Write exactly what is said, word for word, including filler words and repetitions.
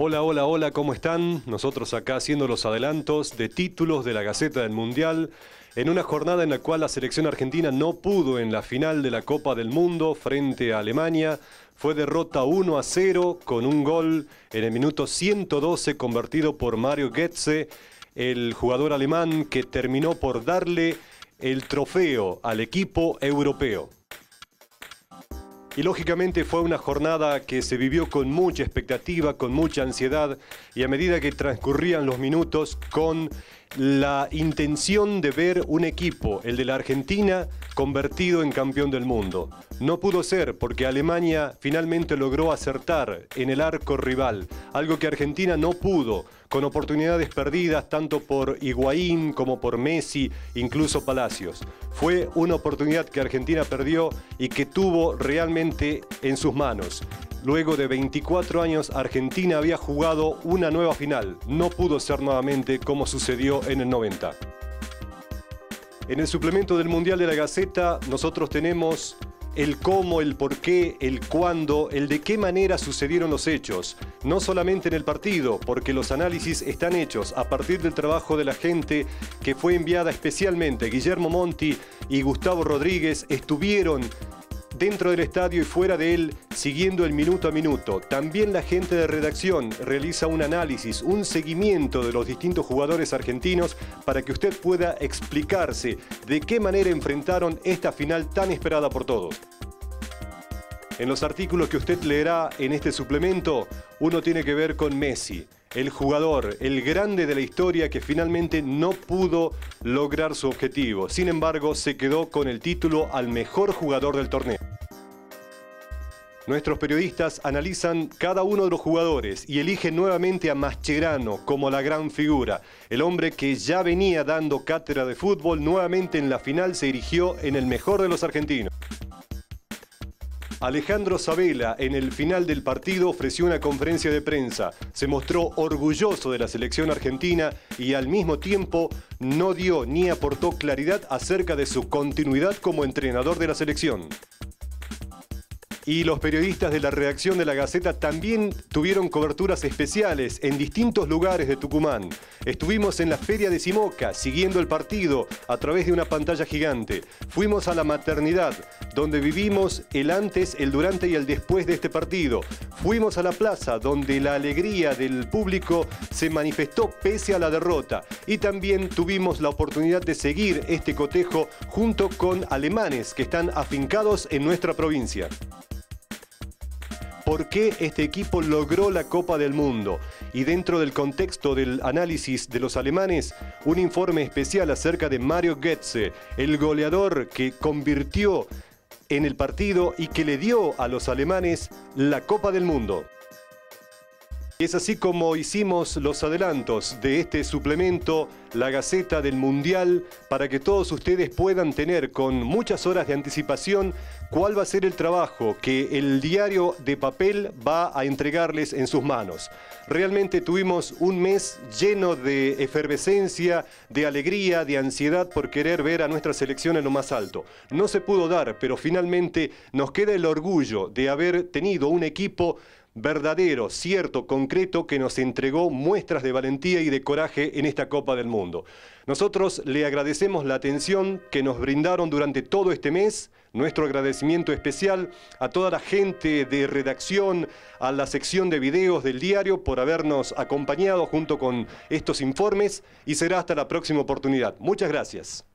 Hola, hola, hola, ¿cómo están? Nosotros acá haciendo los adelantos de títulos de la Gaceta del Mundial, en una jornada en la cual la selección argentina no pudo en la final de la Copa del Mundo frente a Alemania. Fue derrota uno a cero con un gol en el minuto ciento doce convertido por Mario Götze, el jugador alemán que terminó por darle el trofeo al equipo europeo. Y lógicamente fue una jornada que se vivió con mucha expectativa, con mucha ansiedad, y a medida que transcurrían los minutos, con la intención de ver un equipo, el de la Argentina, convertido en campeón del mundo. No pudo ser porque Alemania finalmente logró acertar en el arco rival, algo que Argentina no pudo, con oportunidades perdidas tanto por Higuaín como por Messi, incluso Palacios. Fue una oportunidad que Argentina perdió y que tuvo realmente en sus manos. Luego de veinticuatro años, Argentina había jugado una nueva final. No pudo ser nuevamente como sucedió en el noventa. En el suplemento del Mundial de la Gaceta, nosotros tenemos el cómo, el por qué, el cuándo, el de qué manera sucedieron los hechos. No solamente en el partido, porque los análisis están hechos a partir del trabajo de la gente que fue enviada especialmente. Guillermo Monti y Gustavo Rodríguez estuvieron dentro del estadio y fuera de él, siguiendo el minuto a minuto. También la gente de redacción realiza un análisis, un seguimiento de los distintos jugadores argentinos para que usted pueda explicarse de qué manera enfrentaron esta final tan esperada por todos. En los artículos que usted leerá en este suplemento, uno tiene que ver con Messi, el jugador, el grande de la historia que finalmente no pudo lograr su objetivo. Sin embargo, se quedó con el título al mejor jugador del torneo. Nuestros periodistas analizan cada uno de los jugadores y eligen nuevamente a Mascherano como la gran figura. El hombre que ya venía dando cátedra de fútbol, nuevamente en la final se erigió en el mejor de los argentinos. Alejandro Sabella, en el final del partido, ofreció una conferencia de prensa. Se mostró orgulloso de la selección argentina y al mismo tiempo no dio ni aportó claridad acerca de su continuidad como entrenador de la selección. Y los periodistas de la redacción de la Gaceta también tuvieron coberturas especiales en distintos lugares de Tucumán. Estuvimos en la Feria de Simoca, siguiendo el partido a través de una pantalla gigante. Fuimos a la maternidad, donde vivimos el antes, el durante y el después de este partido. Fuimos a la plaza, donde la alegría del público se manifestó pese a la derrota. Y también tuvimos la oportunidad de seguir este cotejo junto con alemanes que están afincados en nuestra provincia. ¿Por qué este equipo logró la Copa del Mundo? Y dentro del contexto del análisis de los alemanes, un informe especial acerca de Mario Götze, el goleador que convirtió en el partido y que le dio a los alemanes la Copa del Mundo. Y es así como hicimos los adelantos de este suplemento, la Gaceta del Mundial, para que todos ustedes puedan tener con muchas horas de anticipación cuál va a ser el trabajo que el diario de papel va a entregarles en sus manos. Realmente tuvimos un mes lleno de efervescencia, de alegría, de ansiedad por querer ver a nuestra selección en lo más alto. No se pudo dar, pero finalmente nos queda el orgullo de haber tenido un equipo verdadero, cierto, concreto, que nos entregó muestras de valentía y de coraje en esta Copa del Mundo. Nosotros le agradecemos la atención que nos brindaron durante todo este mes, nuestro agradecimiento especial a toda la gente de redacción, a la sección de videos del diario por habernos acompañado junto con estos informes y será hasta la próxima oportunidad. Muchas gracias.